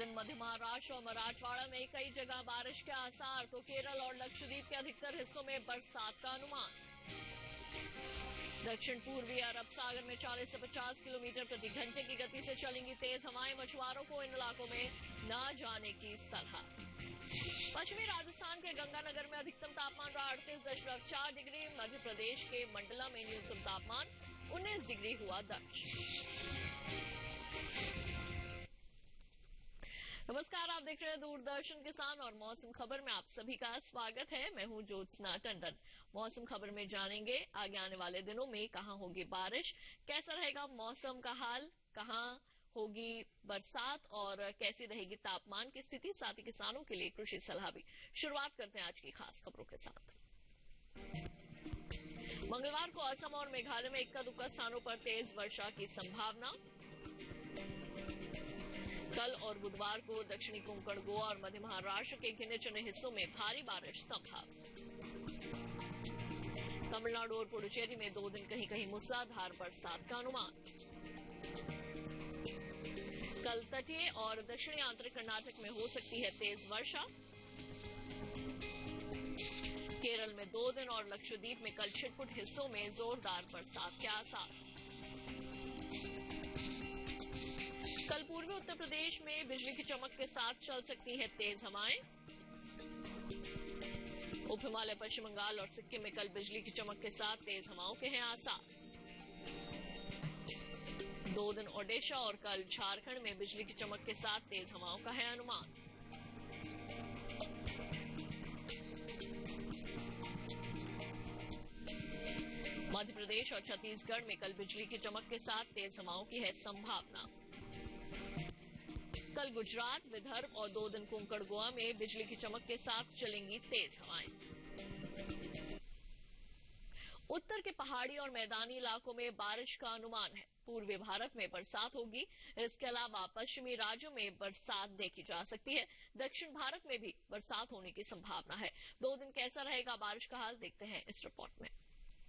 दिन मध्य महाराष्ट्र और मराठवाड़ा में कई जगह बारिश के आसार, तो केरल और लक्षद्वीप के अधिकतर हिस्सों में बरसात का अनुमान। दक्षिण पूर्वी अरब सागर में 40 से 50 किलोमीटर प्रति घंटे की गति से चलेंगी तेज हवाएं, मछुआरों को इन इलाकों में न जाने की सलाह। पश्चिमी राजस्थान के गंगानगर में अधिकतम तापमान रहा 38.4 डिग्री। मध्य प्रदेश के मंडला में न्यूनतम तापमान 19 डिग्री हुआ दर्ज। नमस्कार, आप देख रहे हैं दूरदर्शन किसान और मौसम खबर में आप सभी का स्वागत है। मैं हूं ज्योत्सना टंडन। मौसम खबर में जानेंगे आगे आने वाले दिनों में कहां होगी बारिश, कैसा रहेगा मौसम का हाल, कहां होगी बरसात और कैसी रहेगी तापमान की स्थिति, साथ ही किसानों के लिए कृषि सलाह भी। शुरुआत करते हैं आज की खास खबरों के साथ। मंगलवार को असम और मेघालय में इक्का दुक्का स्थानों पर तेज वर्षा की संभावना। कल और बुधवार को दक्षिणी कोंकण, गोवा और मध्य महाराष्ट्र के गिने चुने हिस्सों में भारी बारिश संभव। तमिलनाडु और पुडुचेरी में 2 दिन कहीं कहीं मूसलाधार बरसात का अनुमान। कल तटीय और दक्षिणी आंतरिक कर्नाटक में हो सकती है तेज वर्षा। केरल में 2 दिन और लक्षद्वीप में कल छिटपुट हिस्सों में जोरदार बरसात के आसार। कल पूर्वी उत्तर प्रदेश में बिजली की चमक के साथ चल सकती है तेज हवाएं। उप हिमालय, पश्चिम बंगाल और सिक्किम में कल बिजली की चमक के साथ तेज हवाओं के हैं आसार। 2 दिन ओडिशा और कल झारखंड में बिजली की चमक के साथ तेज हवाओं का है अनुमान। मध्य प्रदेश और छत्तीसगढ़ में कल बिजली की चमक के साथ तेज हवाओं की है संभावना। कल गुजरात, विदर्भ और 2 दिन कोंकण, गोवा में बिजली की चमक के साथ चलेंगी तेज हवाएं। उत्तर के पहाड़ी और मैदानी इलाकों में बारिश का अनुमान है। पूर्वी भारत में बरसात होगी। इसके अलावा पश्चिमी राज्यों में बरसात देखी जा सकती है। दक्षिण भारत में भी बरसात होने की संभावना है। 2 दिन कैसा रहेगा बारिश का हाल, देखते हैं इस रिपोर्ट में।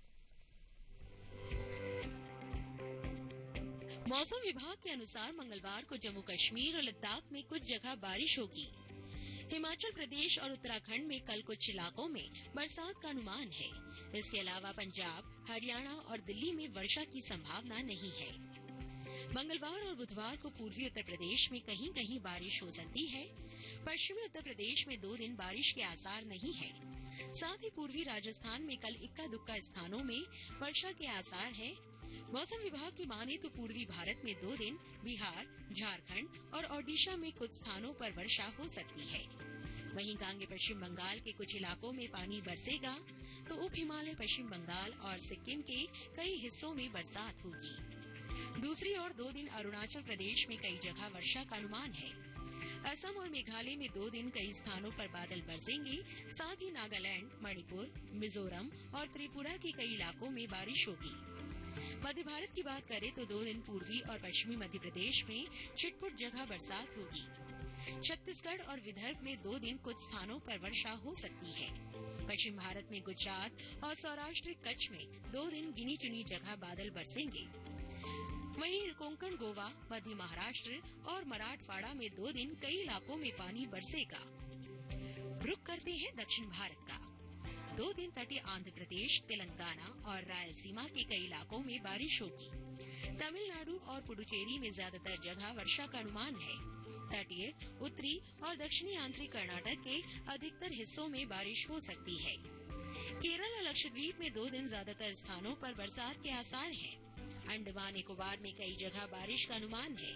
मौसम विभाग के अनुसार मंगलवार को जम्मू कश्मीर और लद्दाख में कुछ जगह बारिश होगी। हिमाचल प्रदेश और उत्तराखंड में कल कुछ इलाकों में बरसात का अनुमान है। इसके अलावा पंजाब, हरियाणा और दिल्ली में वर्षा की संभावना नहीं है। मंगलवार और बुधवार को पूर्वी उत्तर प्रदेश में कहीं कहीं बारिश हो सकती है। पश्चिमी उत्तर प्रदेश में 2 दिन बारिश के आसार नहीं है। साथ ही पूर्वी राजस्थान में कल इक्का दुक्का स्थानों में वर्षा के आसार है। मौसम विभाग की माने तो पूर्वी भारत में 2 दिन बिहार, झारखंड और ओडिशा में कुछ स्थानों पर वर्षा हो सकती है। वहीं गांगे पश्चिम बंगाल के कुछ इलाकों में पानी बरसेगा, तो उप हिमालय, पश्चिम बंगाल और सिक्किम के कई हिस्सों में बरसात होगी। दूसरी ओर 2 दिन अरुणाचल प्रदेश में कई जगह वर्षा का अनुमान है। असम और मेघालय में 2 दिन कई स्थानों पर बादल बरसेंगे। साथ ही नागालैंड, मणिपुर, मिजोरम और त्रिपुरा के कई इलाकों में बारिश होगी। मध्य भारत की बात करें तो 2 दिन पूर्वी और पश्चिमी मध्य प्रदेश में छिटपुट जगह बरसात होगी। छत्तीसगढ़ और विदर्भ में 2 दिन कुछ स्थानों पर वर्षा हो सकती है। पश्चिम भारत में गुजरात और सौराष्ट्र कच्छ में 2 दिन गिनी चुनी जगह बादल बरसेंगे। वहीं कोंकण, गोवा, मध्य महाराष्ट्र और मराठवाड़ा में 2 दिन कई इलाकों में पानी बरसेगा। रुक करते हैं दक्षिण भारत का। 2 दिन तटीय आंध्र प्रदेश, तेलंगाना और रायलसीमा के कई इलाकों में बारिश होगी। तमिलनाडु और पुडुचेरी में ज्यादातर जगह वर्षा का अनुमान है। तटीय, उत्तरी और दक्षिणी आंतरिक कर्नाटक के अधिकतर हिस्सों में बारिश हो सकती है। केरल और लक्षद्वीप में 2 दिन ज्यादातर स्थानों पर बरसात के आसार हैं। अंडमान निकोबार में कई जगह बारिश का अनुमान है।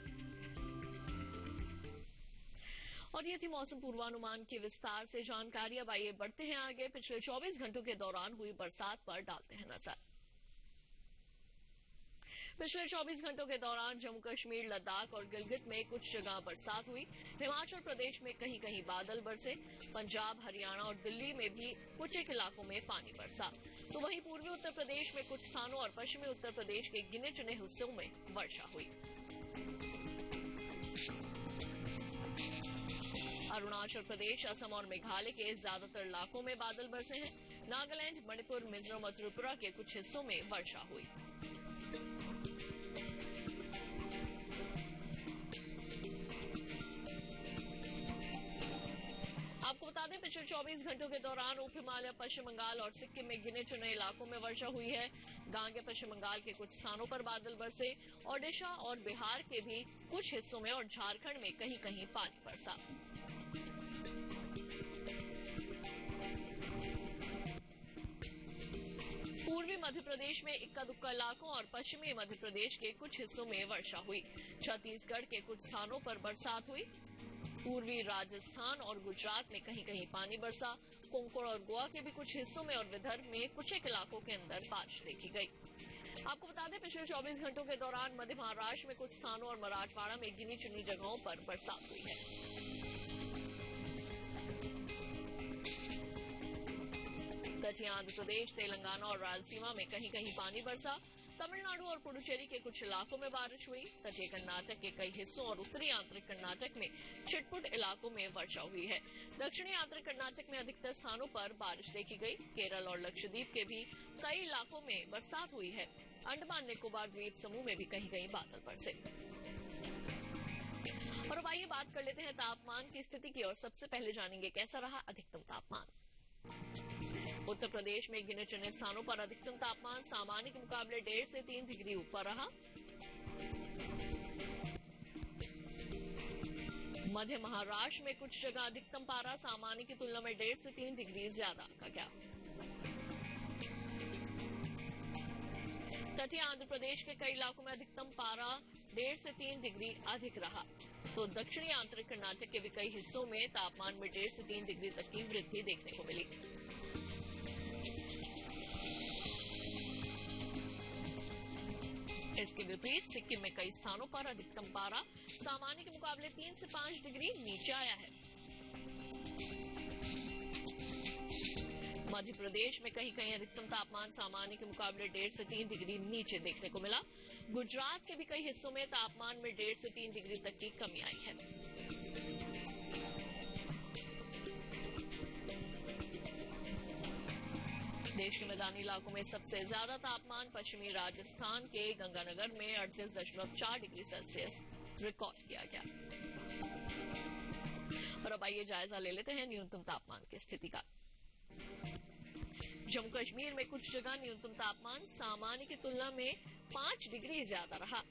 और ये थी मौसम पूर्वानुमान की विस्तार से जानकारी। अब आइए बढ़ते हैं आगे। पिछले 24 घंटों के दौरान हुई बरसात पर डालते हैं नजर। पिछले 24 घंटों के दौरान जम्मू कश्मीर, लद्दाख और गिलगित में कुछ जगह बरसात हुई। हिमाचल प्रदेश में कहीं कहीं बादल बरसे। पंजाब, हरियाणा और दिल्ली में भी कुछ एक इलाकों में पानी बरसा। तो वहीं पूर्वी उत्तर प्रदेश में कुछ स्थानों और पश्चिमी उत्तर प्रदेश के गिने चुने हिस्सों में वर्षा हुई। अरुणाचल प्रदेश, असम और मेघालय के ज्यादातर इलाकों में बादल बरसे हैं। नागालैंड, मणिपुर, मिजोरम और त्रिपुरा के कुछ हिस्सों में वर्षा हुई। आपको बता दें पिछले 24 घंटों के दौरान उप हिमालय, पश्चिम बंगाल और सिक्किम में गिने चुने इलाकों में वर्षा हुई है। गांगे पश्चिम बंगाल के कुछ स्थानों पर बादल बरसे। ओडिशा और बिहार के भी कुछ हिस्सों में और झारखंड में कहीं कहीं पानी बरसा। पूर्वी मध्य प्रदेश में इक्का दुक्का इलाकों और पश्चिमी मध्य प्रदेश के कुछ हिस्सों में वर्षा हुई। छत्तीसगढ़ के कुछ स्थानों पर बरसात हुई। पूर्वी राजस्थान और गुजरात में कहीं कहीं पानी बरसा। कोंकण और गोवा के भी कुछ हिस्सों में और विदर्भ में कुछ एक इलाकों के अंदर बारिश देखी गई। आपको बता दें पिछले 24 घंटों के दौरान मध्य महाराष्ट्र में कुछ स्थानों और मराठवाड़ा में गिनी चुनी जगहों पर बरसात हुई है। तटीय आंध्र प्रदेश, तेलंगाना और रायलसीमा में कहीं कहीं पानी बरसा। तमिलनाडु और पुडुचेरी के कुछ इलाकों में बारिश हुई। तटीय कर्नाटक के कई हिस्सों और उत्तरी आंतरिक कर्नाटक में छिटपुट इलाकों में वर्षा हुई है। दक्षिणी आंतरिक कर्नाटक में अधिकतर स्थानों पर बारिश देखी गई। केरल और लक्षद्वीप के भी कई इलाकों में बरसात हुई है। अंडमान निकोबार द्वीप समूह में भी कहीं कहीं बादल बरसे। और अब आइए बात कर लेते हैं तापमान की स्थिति की और सबसे पहले जानेंगे कैसा रहा अधिकतम तापमान। उत्तर प्रदेश में गिने चुने स्थानों पर अधिकतम तापमान सामान्य के मुकाबले 1.5 से 3 डिग्री ऊपर रहा। मध्य महाराष्ट्र में कुछ जगह अधिकतम पारा सामान्य की तुलना में 1.5 से 3 डिग्री ज्यादा का गया। तटीय आंध्र प्रदेश के कई इलाकों में अधिकतम पारा 1.5 से 3 डिग्री अधिक रहा। तो दक्षिणी आंतरिक कर्नाटक के भी कई हिस्सों में तापमान में 1.5 से 3 डिग्री तक की वृद्धि देखने को मिली। इसके विपरीत सिक्किम में कई स्थानों पर अधिकतम पारा सामान्य के मुकाबले 3 से 5 डिग्री नीचे आया है। मध्य प्रदेश में कहीं कहीं अधिकतम तापमान सामान्य के मुकाबले 1.5 से 3 डिग्री नीचे देखने को मिला। गुजरात के भी कई हिस्सों में तापमान में 1.5 से 3 डिग्री तक की कमी आई है। देश के मैदानी इलाकों में सबसे ज्यादा तापमान पश्चिमी राजस्थान के गंगानगर में 38.4 डिग्री सेल्सियस रिकॉर्ड किया गया। और अब आइए जायजा ले लेते हैं न्यूनतम तापमान की स्थिति का। जम्मू कश्मीर में कुछ जगह न्यूनतम तापमान सामान्य की तुलना में 5 डिग्री ज्यादा रहा।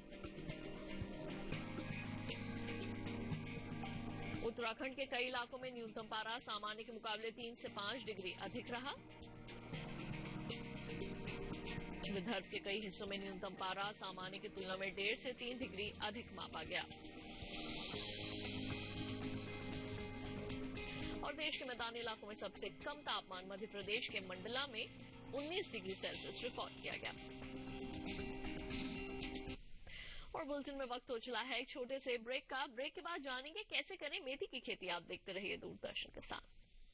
उत्तराखंड के कई इलाकों में न्यूनतम पारा सामान्य के मुकाबले 3 से 5 डिग्री अधिक रहा। विदर्भ के कई हिस्सों में न्यूनतम पारा सामान्य की तुलना में 1.5 से 3 डिग्री अधिक मापा गया। और देश के मैदानी इलाकों में सबसे कम तापमान मध्य प्रदेश के मंडला में 19 डिग्री सेल्सियस रिकॉर्ड किया गया। और बुलेटिन में वक्त हो चला है एक छोटे से ब्रेक का। ब्रेक के बाद जानेंगे कैसे करें मेथी की खेती। आप देखते रहिए दूरदर्शन के साथ।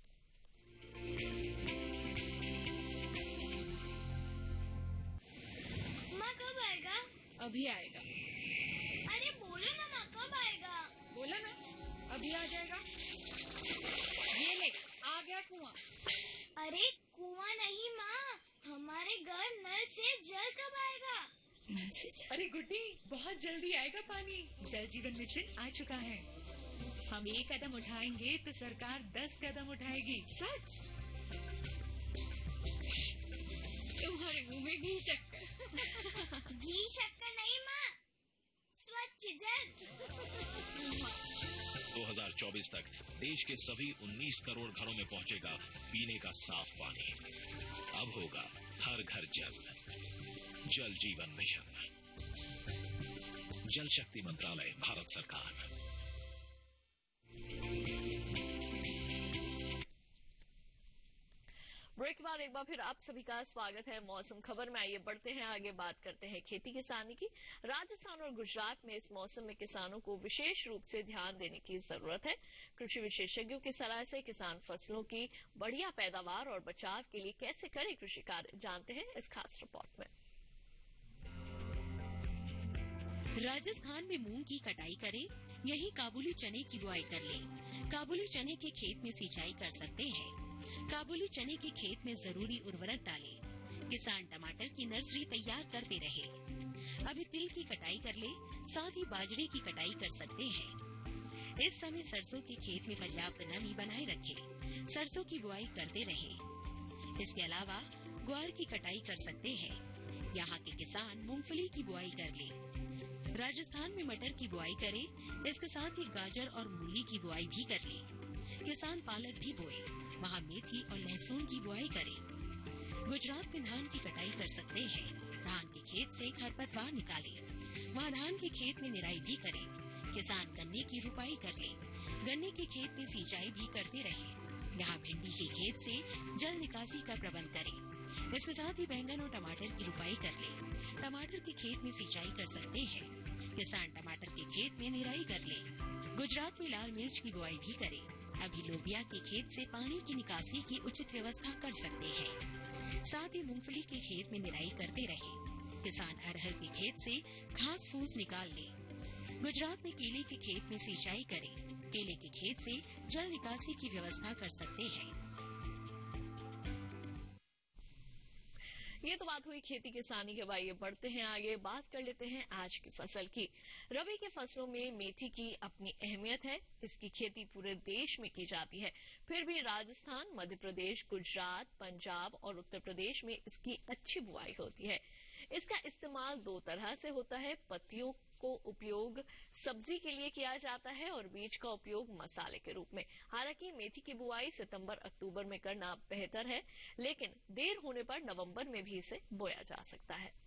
माँ कब आएगा? अभी आएगा। अरे बोलो ना माँ कब आएगा? बोला ना अभी आ जाएगा। ये ले आ गया कुआं। अरे कुआं नहीं माँ, हमारे घर नल से जल कब आएगा? अरे गुड्डी बहुत जल्दी आएगा पानी। जल जीवन मिशन आ चुका है। हम 1 कदम उठाएंगे तो सरकार 10 कदम उठाएगी। सच? तुम्हारे मुंह में घी शक्कर। घी शक्कर नहीं माँ, स्वच्छ जल। 2024 तक देश के सभी 19 करोड़ घरों में पहुंचेगा पीने का साफ पानी। अब होगा हर घर जल। जल जीवन मिशन, जल शक्ति मंत्रालय, भारत सरकार। ब्रेक के बाद एक बार फिर आप सभी का स्वागत है मौसम खबर में। आइए बढ़ते हैं आगे, बात करते हैं खेती किसानी की। राजस्थान और गुजरात में इस मौसम में किसानों को विशेष रूप से ध्यान देने की जरूरत है। कृषि विशेषज्ञों की सलाह से किसान फसलों की बढ़िया पैदावार और बचाव के लिए कैसे करें कृषि कार्य, जानते हैं इस खास रिपोर्ट में। राजस्थान में मूंग की कटाई करें, यही काबुली चने की बुआई कर लें। काबुली चने के खेत में सिंचाई कर सकते हैं। काबुली चने के खेत में जरूरी उर्वरक डालें। किसान टमाटर की नर्सरी तैयार करते रहे। अभी तिल की कटाई कर ले, साथ ही बाजरे की कटाई कर सकते हैं। इस समय सरसों के खेत में पर्याप्त नमी बनाए रखें। सरसों की बुआई करते रहें। इसके अलावा ग्वार की कटाई कर सकते हैं। यहाँ के किसान मूंगफली की बुआई कर ले। राजस्थान में मटर की बुआई करें। इसके साथ ही गाजर और मूली की बुआई भी कर ले। किसान पालक भी बोए, वहाँ मेथी और लहसुन की बुआई करें। गुजरात में धान की कटाई कर सकते हैं। धान के खेत से खरपतवार निकाले, वहाँ धान के खेत में निराई भी करें। किसान गन्ने की रुपाई कर ले। गन्ने के खेत में सिंचाई भी करते रहे। यहाँ भिंडी के खेत से जल निकासी का प्रबंध करें। इसके साथ ही बैंगन और टमाटर की रुपाई कर ले। टमाटर के खेत में सिंचाई कर सकते हैं। किसान टमाटर के खेत में निराई कर ले। गुजरात में लाल मिर्च की बुआई भी करें। अभी लोबिया के खेत से पानी की निकासी की उचित व्यवस्था कर सकते हैं। साथ ही मूंगफली के खेत में निराई करते रहे। किसान अरहर के खेत से घास फूस निकाल ले। गुजरात में केले के खेत में सिंचाई करें। केले के खेत से जल निकासी की व्यवस्था कर सकते हैं। ये तो बात हुई खेती किसानी के। आइए बढ़ते हैं आगे, बात कर लेते हैं आज की फसल की। रबी के फसलों में मेथी की अपनी अहमियत है। इसकी खेती पूरे देश में की जाती है। फिर भी राजस्थान, मध्य प्रदेश, गुजरात, पंजाब और उत्तर प्रदेश में इसकी अच्छी बुआई होती है। इसका इस्तेमाल दो तरह से होता है। पत्तियों को उपयोग सब्जी के लिए किया जाता है और बीज का उपयोग मसाले के रूप में। हालांकि मेथी की बुआई सितंबर-अक्टूबर में करना बेहतर है, लेकिन देर होने पर नवंबर में भी इसे बोया जा सकता है।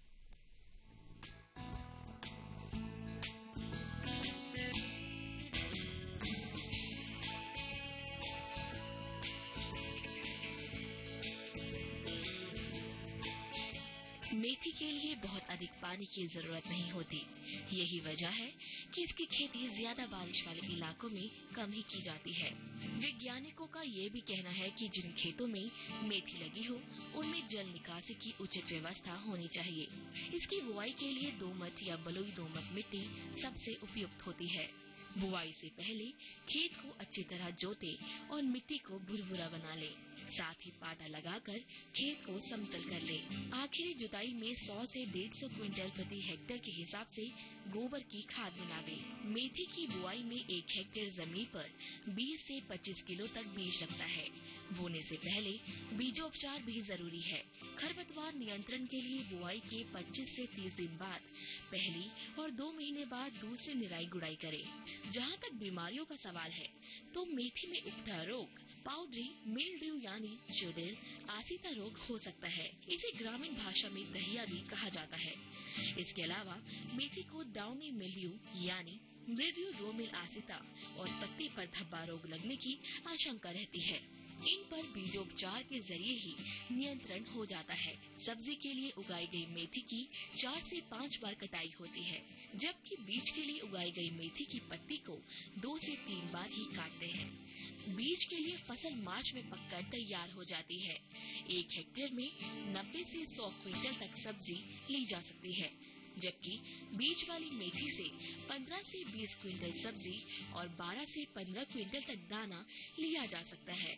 मेथी के लिए बहुत अधिक पानी की जरूरत नहीं होती। यही वजह है कि इसकी खेती ज्यादा बारिश वाले इलाकों में कम ही की जाती है। वैज्ञानिकों का ये भी कहना है कि जिन खेतों में मेथी लगी हो, उनमें जल निकासी की उचित व्यवस्था होनी चाहिए। इसकी बुआई के लिए दोमट या बलुई दोमट मिट्टी सबसे उपयुक्त होती है। बुआई से पहले खेत को अच्छी तरह जोते और मिट्टी को भुरभुरा बना ले। साथ ही पाटा लगाकर खेत को समतल कर ले। आखिरी जुताई में 100 से 150 क्विंटल प्रति हेक्टेयर के हिसाब से गोबर की खाद मिला दे। मेथी की बुआई में 1 हेक्टेयर जमीन पर 20 से 25 किलो तक बीज लगता है। बोने से पहले बीजोपचार भी जरूरी है। खरपतवार नियंत्रण के लिए बुआई के 25 से 30 दिन बाद पहली और 2 महीने बाद दूसरी निराई गुड़ाई करें। जहाँ तक बीमारियों का सवाल है, तो मेथी में उगता रोग पाउडरी मिल्ड्यू यानी चुड़ैल आसिता रोग हो सकता है। इसे ग्रामीण भाषा में दहिया भी कहा जाता है। इसके अलावा मेथी को डाउनी मिल्ड्यू यानी मृदु रोमिल आसिता और पत्ती पर धब्बा रोग लगने की आशंका रहती है। इन पर बीजोपचार के जरिए ही नियंत्रण हो जाता है। सब्जी के लिए उगाई गई मेथी की 4 से 5 बार कटाई होती है, जबकि बीज के लिए उगाई गई मेथी की पत्ती को 2 से 3 बार ही काटते हैं। बीज के लिए फसल मार्च में पककर तैयार हो जाती है। 1 हेक्टेयर में 90 से 100 क्विंटल तक सब्जी ली जा सकती है, जबकि बीज वाली मेथी से 15 से 20 क्विंटल सब्जी और 12 से 15 क्विंटल तक दाना लिया जा सकता है।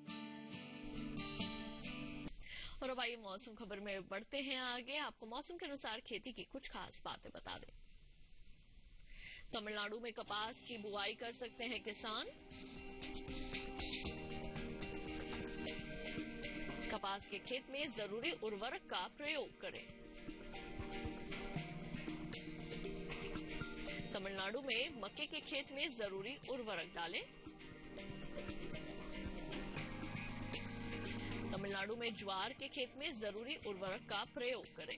और अब आइए मौसम खबर में बढ़ते हैं आगे। आपको मौसम के अनुसार खेती की कुछ खास बातें बता दें। तमिलनाडु में कपास की बुआई कर सकते हैं किसान। कपास के खेत में जरूरी उर्वरक का प्रयोग करें। तमिलनाडु में मक्के के खेत में जरूरी उर्वरक डालें। तमिलनाडु में ज्वार के खेत में जरूरी उर्वरक का प्रयोग करें।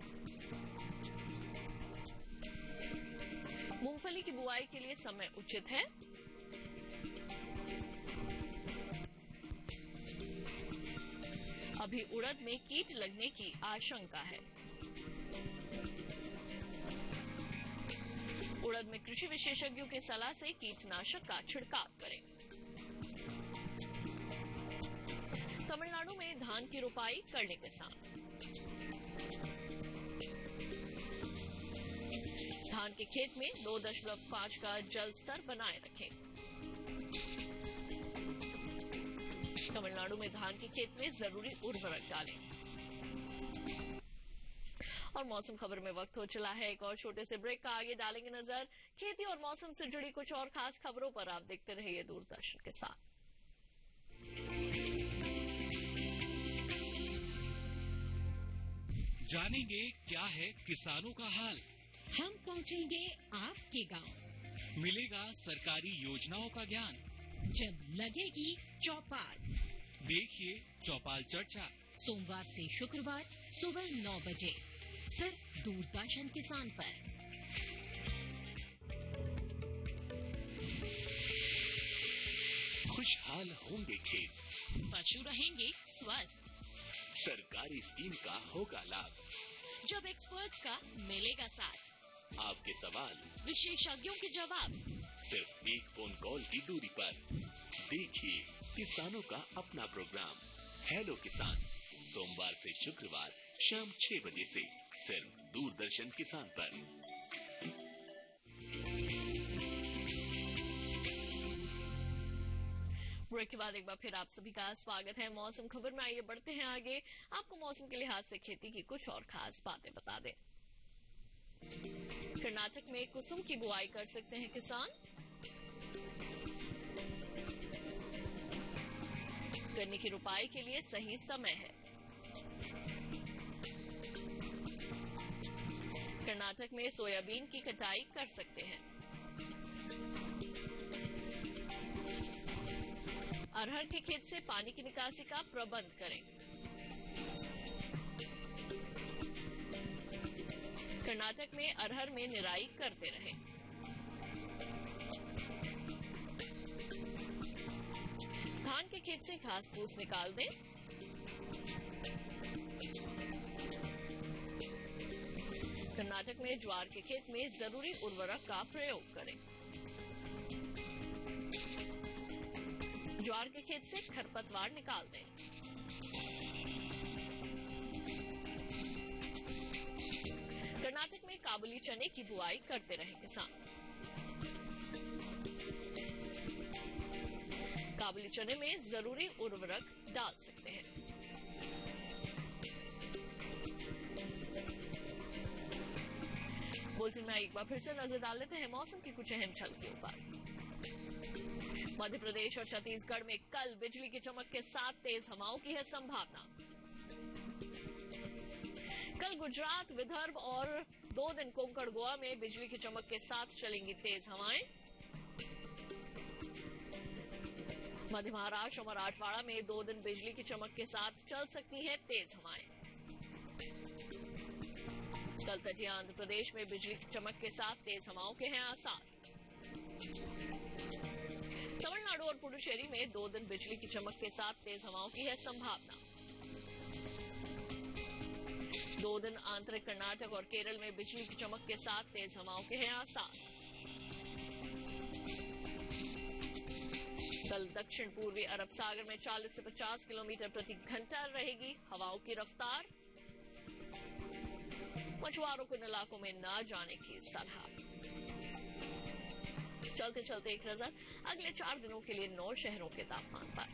मूंगफली की बुआई के लिए समय उचित है। अभी उड़द में कीट लगने की आशंका है। उड़द में कृषि विशेषज्ञों की सलाह से कीटनाशक का छिड़काव करें। तमिलनाडु में धान की रोपाई कर ले किसान। धान के खेत में 2.5 का जल स्तर बनाए रखें। तमिलनाडु में धान के खेत में जरूरी उर्वरक डालें। और मौसम खबर में वक्त हो चला है एक और छोटे से ब्रेक का। आगे डालेंगे नजर खेती और मौसम से जुड़ी कुछ और खास खबरों पर। आप देखते रहिए दूरदर्शन के साथ। जानेंगे क्या है किसानों का हाल। हम पहुंचेंगे आपके गांव। मिलेगा सरकारी योजनाओं का ज्ञान। जब लगेगी चौपाल, देखिए चौपाल चर्चा सोमवार से शुक्रवार सुबह 9 बजे सिर्फ दूरदर्शन किसान पर। खुशहाल होंगे खेत, पशु रहेंगे स्वस्थ, सरकारी स्कीम का होगा लाभ। जब एक्सपर्ट्स का मिलेगा साथ, आपके सवाल विशेषज्ञों के जवाब, सिर्फ एक फोन कॉल की दूरी पर। देखिए किसानों का अपना प्रोग्राम हेलो किसान, सोमवार से शुक्रवार शाम 6 बजे से सिर्फ दूरदर्शन किसान पर। ब्रेक के बाद एक बार फिर आप सभी का स्वागत है मौसम खबर में। आइए बढ़ते हैं आगे, आपको मौसम के लिहाज से खेती की कुछ और खास बातें बता दें। कर्नाटक में कुसुम की बुआई कर सकते हैं किसान। गन्ने की रुपाई के लिए सही समय है। कर्नाटक में सोयाबीन की कटाई कर सकते हैं। अरहर के खेत से पानी की निकासी का प्रबंध करें। कर्नाटक में अरहर में निराई करते रहें। धान के खेत से घास फूस निकाल दें। कर्नाटक में ज्वार के खेत में जरूरी उर्वरक का प्रयोग करें। ज्वार के खेत से खरपतवार निकाल दें। कर्नाटक में काबुली चने की बुआई करते रहे किसान। काबुली चने में जरूरी उर्वरक डाल सकते हैं। बुलेटिन में एक बार फिर से नजर डाल लेते हैं मौसम की कुछ अहम झलकियों पर। मध्य प्रदेश और छत्तीसगढ़ में कल बिजली की चमक के साथ तेज हवाओं की है संभावना। कल गुजरात, विदर्भ और 2 दिन कोंकण गोवा में बिजली की चमक के साथ चलेंगी तेज हवाएं। मध्य महाराष्ट्र और मराठवाड़ा में 2 दिन बिजली की चमक के साथ चल सकती हैं तेज हवाएं। कल तटीय आंध्र प्रदेश में बिजली की चमक के साथ तेज हवाओं के हैं आसार। तमिलनाडु और पुडुचेरी में 2 दिन बिजली की चमक के साथ तेज हवाओं की है संभावना। 2 दिन आंतरिक कर्नाटक और केरल में बिजली की चमक के साथ तेज हवाओं के हैं आसार। कल दक्षिण पूर्वी अरब सागर में 40 से 50 किलोमीटर प्रति घंटा रहेगी हवाओं की रफ्तार। मछुआरों को इन इलाकों में न जाने की सलाह। चलते चलते एक नजर अगले 4 दिनों के लिए 9 शहरों के तापमान पर।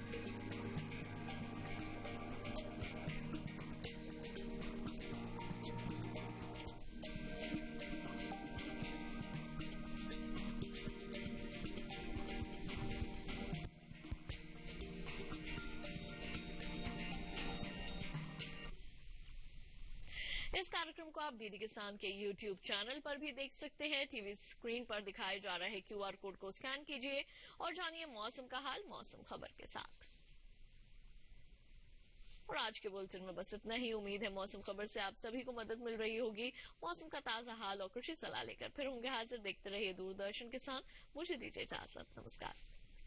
इस कार्यक्रम को आप डीडी किसान के YouTube चैनल पर भी देख सकते हैं। टीवी स्क्रीन पर दिखाए जा रहे QR कोड को स्कैन कीजिए और जानिए मौसम का हाल मौसम खबर के साथ। और आज के बुलेटिन में बस इतना ही। उम्मीद है मौसम खबर से आप सभी को मदद मिल रही होगी। मौसम का ताजा हाल और कृषि सलाह लेकर फिर होंगे हाजिर। देखते रहिए दूरदर्शन किसान। मुझे दीजिए इजाजत, नमस्कार।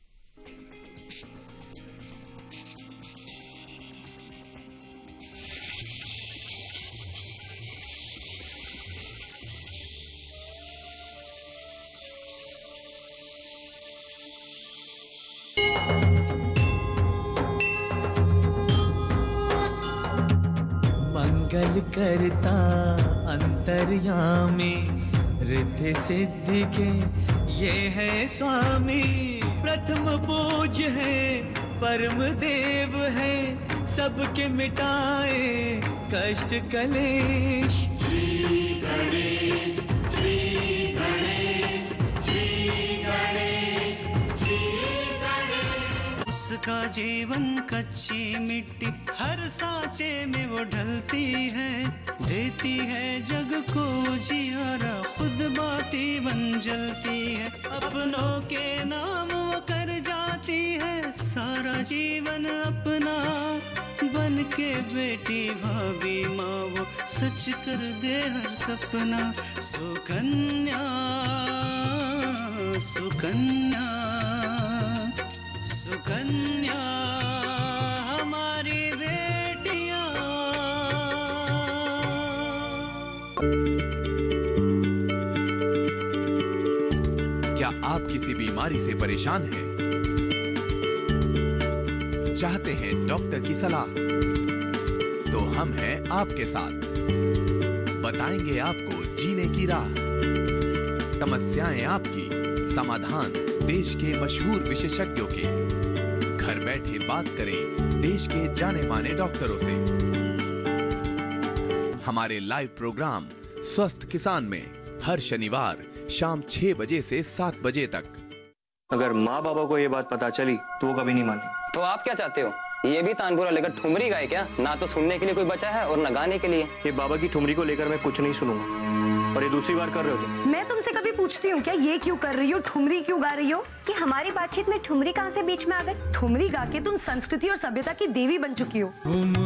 मंगल करता अंतर्यामी, रिद्धि सिद्धि के ये है स्वामी। प्रथम पूज्य है, परम देव है, सबके मिटाए कष्ट कलेश। श्री गणेश, श्री गणेश, श्री गणेश, श्री गणेश। उसका जीवन कच्ची मिट्टी हर सांचे में वो ढलती है, देती है जग को जियारा, खुद बाती बन जलती है। अपनों के नाम वो कर जाती है, सारा जीवन अपना बन के बेटी भाभी माँ वो सच कर दे हर सपना। सुकन्या सुकन्या सुकन्या हमारी बेटियां। क्या आप किसी बीमारी से परेशान हैं? चाहते हैं डॉक्टर की सलाह? तो हम हैं आपके साथ, बताएंगे आपको जीने की राह। समस्याएं आपकी, समाधान देश के मशहूर विशेषज्ञों के। घर बैठे बात करें देश के जाने माने डॉक्टरों से। हमारे लाइव प्रोग्राम स्वस्थ किसान में हर शनिवार शाम 6 बजे से 7 बजे तक। अगर माँ बाबा को ये बात पता चली तो वो कभी नहीं माने। तो आप क्या चाहते हो? ये भी तानपुरा लेकर ठुमरी गाए क्या? ना तो सुनने के लिए कोई बचा है और ना गाने के लिए। ये बाबा की ठुमरी को लेकर मैं कुछ नहीं सुनूंगा। और ये दूसरी बार कर रहे हो तुम। मैं तुमसे कभी पूछती हूँ क्या ये क्यों कर रही हो, ठुमरी क्यों गा रही हो? कि हमारी बातचीत में ठुमरी कहाँ से बीच में आ गई? ठुमरी गा के तुम संस्कृति और सभ्यता की देवी बन चुकी हो।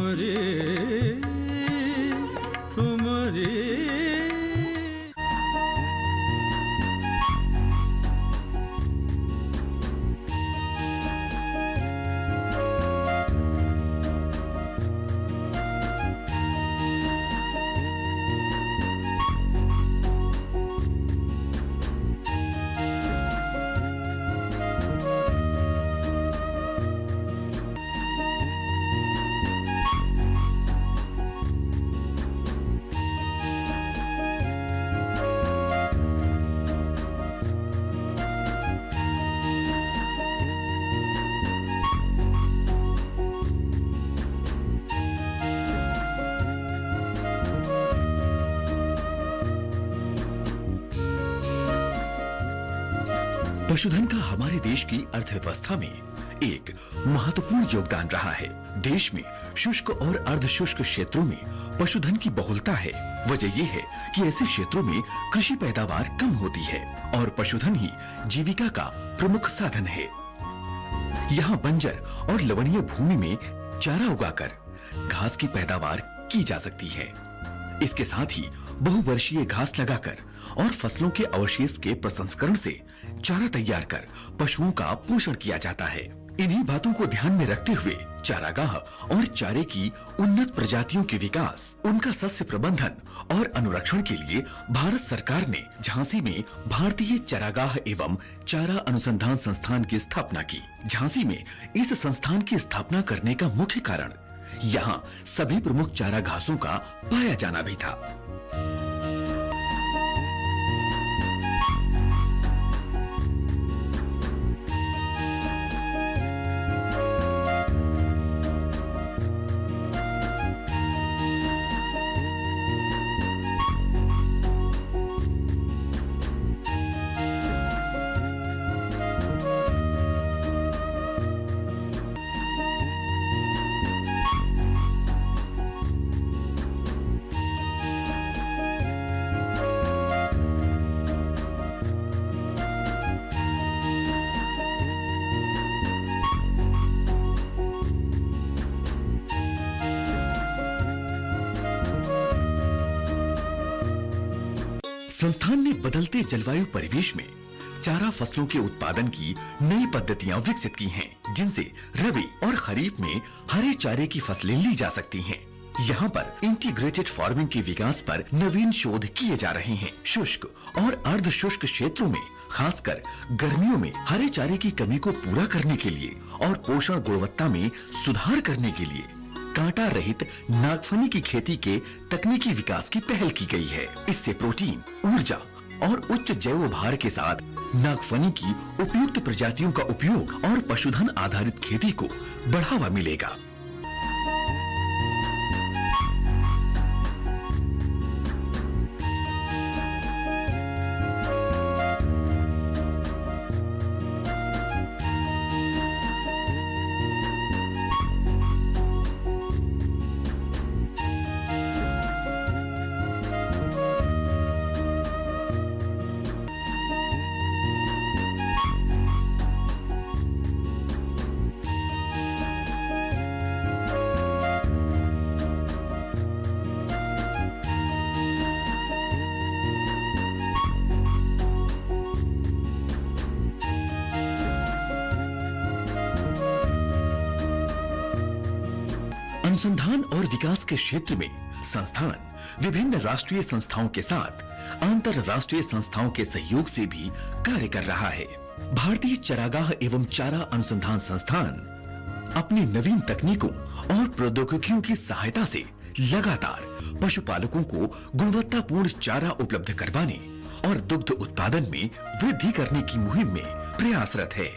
पशुधन का हमारे देश की अर्थव्यवस्था में एक महत्वपूर्ण योगदान रहा है। देश में शुष्क और अर्ध शुष्क क्षेत्रों में पशुधन की बहुलता है। वजह यह है कि ऐसे क्षेत्रों में कृषि पैदावार कम होती है और पशुधन ही जीविका का प्रमुख साधन है। यहाँ बंजर और लवणीय भूमि में चारा उगाकर घास की पैदावार की जा सकती है। इसके साथ ही बहुवर्षीय घास लगाकर और फसलों के अवशेष के प्रसंस्करण से चारा तैयार कर पशुओं का पोषण किया जाता है। इन्हीं बातों को ध्यान में रखते हुए चारागाह और चारे की उन्नत प्रजातियों के विकास, उनका सस्य प्रबंधन और अनुरक्षण के लिए भारत सरकार ने झांसी में भारतीय चारागाह एवं चारा अनुसंधान संस्थान की स्थापना की। झांसी में इस संस्थान की स्थापना करने का मुख्य कारण यहाँ सभी प्रमुख चारा घासों का पाया जाना भी था। संस्थान ने बदलते जलवायु परिवेश में चारा फसलों के उत्पादन की नई पद्धतियां विकसित की हैं, जिनसे रबी और खरीफ में हरे चारे की फसलें ली जा सकती हैं। यहाँ पर इंटीग्रेटेड फार्मिंग के विकास पर नवीन शोध किए जा रहे हैं। शुष्क और अर्ध शुष्क क्षेत्रों में खासकर गर्मियों में हरे चारे की कमी को पूरा करने के लिए और पोषण गुणवत्ता में सुधार करने के लिए कांटा रहित नागफनी की खेती के तकनीकी विकास की पहल की गई है। इससे प्रोटीन, ऊर्जा और उच्च जैव भार के साथ नागफनी की उपयुक्त प्रजातियों का उपयोग और पशुधन आधारित खेती को बढ़ावा मिलेगा। अनुसंधान और विकास के क्षेत्र में संस्थान विभिन्न राष्ट्रीय संस्थाओं के साथ अंतरराष्ट्रीय संस्थाओं के सहयोग से भी कार्य कर रहा है। भारतीय चरागाह एवं चारा अनुसंधान संस्थान अपनी नवीन तकनीकों और प्रौद्योगिकियों की सहायता से लगातार पशुपालकों को गुणवत्तापूर्ण चारा उपलब्ध करवाने और दुग्ध उत्पादन में वृद्धि करने की मुहिम में प्रयासरत है।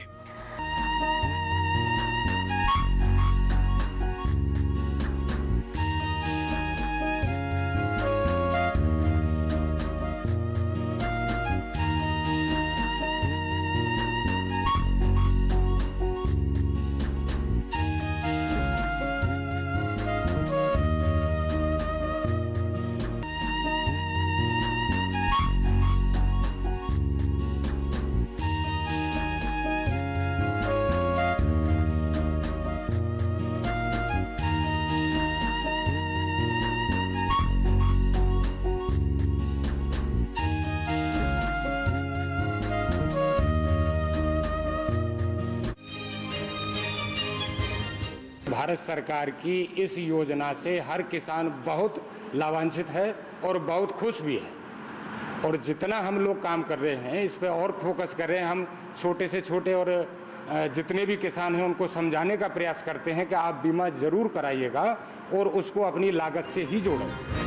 भारत सरकार की इस योजना से हर किसान बहुत लाभान्वित है और बहुत खुश भी है। और जितना हम लोग काम कर रहे हैं इस पे और फोकस कर रहे हैं। हम छोटे से छोटे और जितने भी किसान हैं उनको समझाने का प्रयास करते हैं कि आप बीमा जरूर कराइएगा और उसको अपनी लागत से ही जोड़ें।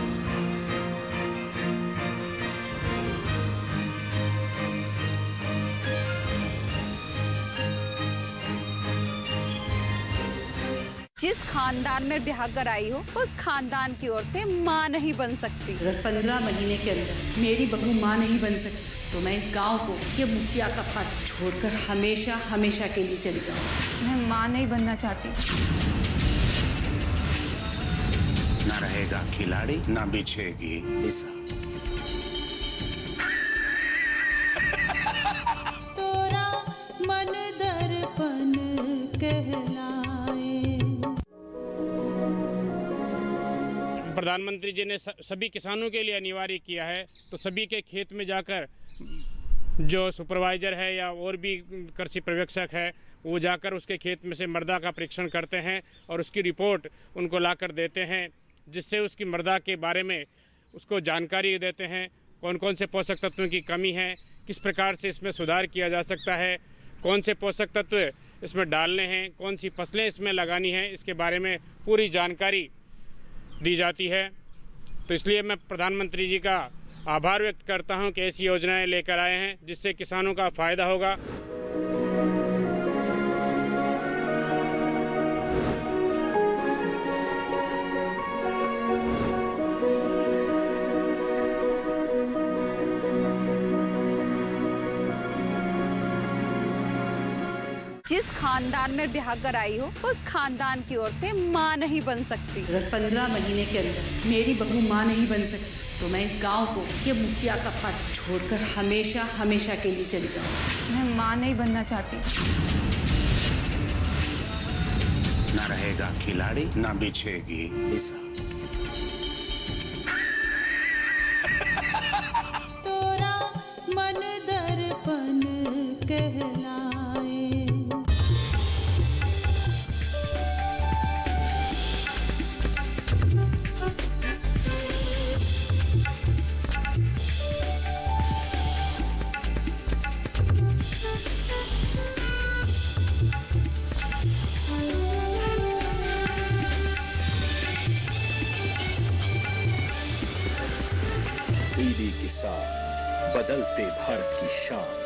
जिस खानदान में ब्याह कराई हो उस खानदान की औरतें माँ नहीं बन सकती। अगर 15 महीने के अंदर मेरी बहू माँ नहीं बन सकती तो मैं इस गांव को ये मुखिया का पद छोड़कर हमेशा हमेशा के लिए चली जाऊँ। मैं माँ नहीं बनना चाहती। ना रहेगा खिलाड़ी ना बिछेगी दिशा। तोरा मन दर्पण कहलाए। प्रधानमंत्री जी ने सभी किसानों के लिए अनिवार्य किया है, तो सभी के खेत में जाकर जो सुपरवाइजर है या और भी कृषि पर्यवेक्षक है वो जाकर उसके खेत में से मृदा का परीक्षण करते हैं और उसकी रिपोर्ट उनको लाकर देते हैं, जिससे उसकी मृदा के बारे में उसको जानकारी देते हैं। कौन कौन से पोषक तत्वों की कमी है, किस प्रकार से इसमें सुधार किया जा सकता है, कौन से पोषक तत्व इसमें डालने हैं, कौन सी फसलें इसमें लगानी हैं, इसके बारे में पूरी जानकारी दी जाती है। तो इसलिए मैं प्रधानमंत्री जी का आभार व्यक्त करता हूं कि ऐसी योजनाएं लेकर आए हैं जिससे किसानों का फायदा होगा। जिस खानदान में ब्याह कराई हो उस खानदान की औरतें माँ नहीं बन सकती। अगर 15 महीने के अंदर मेरी बहू माँ नहीं बन सकती तो मैं इस गांव को ये मुखिया का पद छोड़कर हमेशा हमेशा के लिए चली जाऊँ। मैं माँ नहीं बनना चाहती। ना रहेगा खिलाड़ी ना बिछेगी दिशा। तोरा मन दर्पण कहलाए। टीवी किसान, बदलते भारत की शान।